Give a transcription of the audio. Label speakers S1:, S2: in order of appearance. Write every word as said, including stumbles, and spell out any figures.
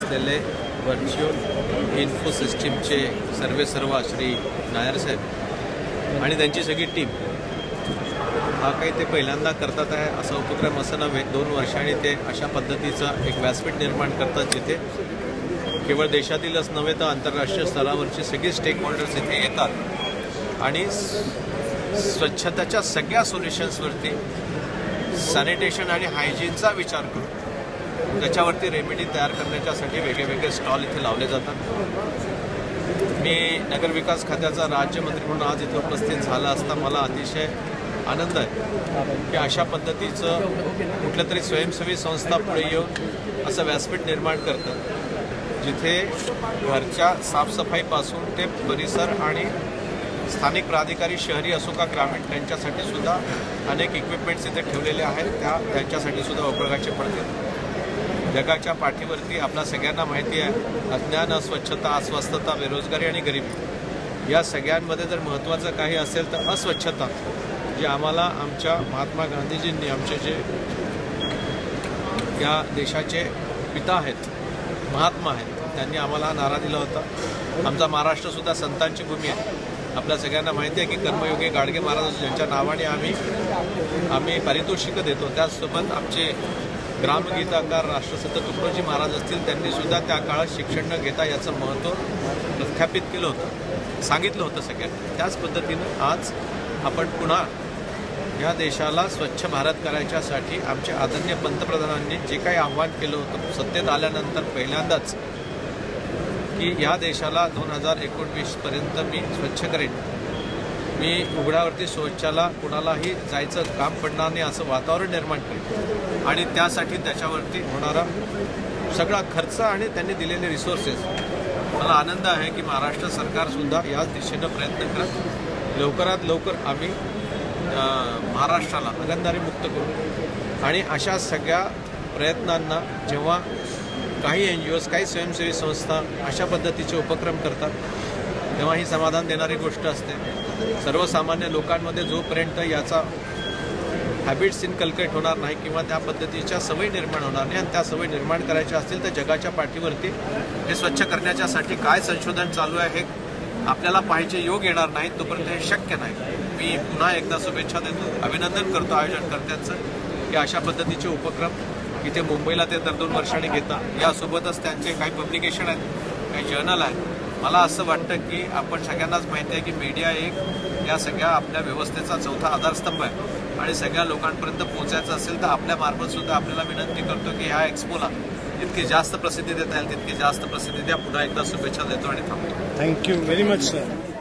S1: असलेले virtual info सिस्टीमचे सर्वे सर्वा श्री नायर साहेब आणि त्यांची सगळी टीम हा काही ते पहिल्यांदा करतात आहे असा उपक्रम असं नव्हे. दोन वर्षांनी ते अशा पद्धतीचा एक व्यासपीठ निर्माण करतात जिथे केवळ देशातीलच नव्हे तर आंतरराष्ट्रीय स्तरावरचे सगळे स्टेक होल्डर्स इथे येतात आणि स्वच्छतेच्या सगळ्या सोल्युशन्सवरती सॅनिटेशन आणि हायजीनचा विचार करून त्याच्यावरती रेमेडी तयार करण्याच्यासाठी वेगळे वेगळे स्टॉल इथे लावले जातात. मी नगरविकास खात्याचा राज्यमंत्री म्हणून आज इथे उपस्थित झाला असता मला अतिशय आनंद आहे की अशा पद्धतीचं कुठल्या तरी स्वयंसेवी संस्था पुढे येऊन असं व्यासपीठ निर्माण करतं जिथे घरच्या साफसफाईपासून ते परिसर आणि स्थानिक प्राधिकारी शहरी असो का ग्रामीण त्यांच्यासाठी सुद्धा अनेक इक्विपमेंट्स इथे ठेवलेले आहेत. त्या त्यांच्यासाठी सुद्धा उपयोगाचे पडतील. जगाच्या पाठीवरती आपल्या सगळ्यांना माहिती आहे अज्ञान, अस्वच्छता, अस्वस्थता, बेरोजगारी आणि गरिबी या सगळ्यांमध्ये जर महत्त्वाचं काही असेल तर अस्वच्छता, जे आम्हाला आमच्या महात्मा गांधीजींनी आमचे जे या देशाचे पिता आहेत, महात्मा आहेत, त्यांनी आम्हाला नारा दिला होता. आमचा महाराष्ट्रसुद्धा संतांची भूमी आहे. आपल्या सगळ्यांना माहिती आहे की कर्मयोगी गाडगे महाराज ज्यांच्या नावाने आम्ही आम्ही पारितोषिकं देतो. त्याचसोबत आमचे ग्रामगीताकार राष्ट्रसंत तुकडोजी महाराज असतील, त्यांनीसुद्धा त्या काळात शिक्षण न घेता याचं महत्त्व प्रस्थापित केलं होतं, सांगितलं होतं सगळ्यांनी. त्याच पद्धतीनं आज आपण पुन्हा या देशाला स्वच्छ भारत करायच्यासाठी आमच्या आदरणीय पंतप्रधानांनी जे काही आव्हान केलं होतं सत्तेत आल्यानंतर पहिल्यांदाच की या देशाला दोन हजार एकोणवीसपर्यंत मी स्वच्छ करेन, मी उघड्यावरती शौचाला कुणालाही जायचं काम पडणार नाही असं वातावरण निर्माण करेन आणि त्यासाठी त्याच्यावरती होणारा सगळा खर्च आणि त्यांनी दिलेले रिसोर्सेस. मला आनंद आहे की महाराष्ट्र सरकारसुद्धा याच दिशेनं प्रयत्न करत लवकरात लवकर आम्ही महाराष्ट्राला हागणदारी मुक्त करू. आणि अशा सगळ्या प्रयत्नांना जेव्हा काही एन जी ओज, काही स्वयंसेवी संस्था अशा पद्धतीचे उपक्रम करतात तेव्हा ही समाधान देणारी गोष्ट असते. सर्वसामान्य लोकांमध्ये जोपर्यंत याचा हॅबिट्स इनकल्केट होणार नाही किंवा त्या पद्धतीच्या सवयी निर्माण होणार नाही आणि त्या सवयी निर्माण करायच्या असतील तर जगाच्या पाठीवरती हे स्वच्छ करण्याच्यासाठी काय संशोधन चालू आहे हे आपल्याला पाहिजे योग येणार नाही तोपर्यंत हे शक्य नाही. मी पुन्हा एकदा शुभेच्छा देतो, अभिनंदन करतो आयोजनकर्त्यांचं की अशा पद्धतीचे उपक्रम इथे मुंबईला ते दर दोन वर्षांनी घेतात. यासोबतच त्यांचे काही पब्लिकेशन आहेत, काही जर्नल आहेत. मला असं वाटतं की आपण सगळ्यांनाच माहिती आहे की मीडिया एक या सगळ्या आपल्या व्यवस्थेचा चौथा आधारस्तंभ आहे आणि सगळ्या लोकांपर्यंत पोहोचायचं असेल तर आपल्या मार्फत सुद्धा आपल्याला विनंती करतो की ह्या एक्सपोला जितकी जास्त प्रसिद्धी देता येईल तितकी जास्त प्रसिद्धी द्या. पुन्हा एकदा शुभेच्छा देतो आणि थांबतो.
S2: Thank you very much sir.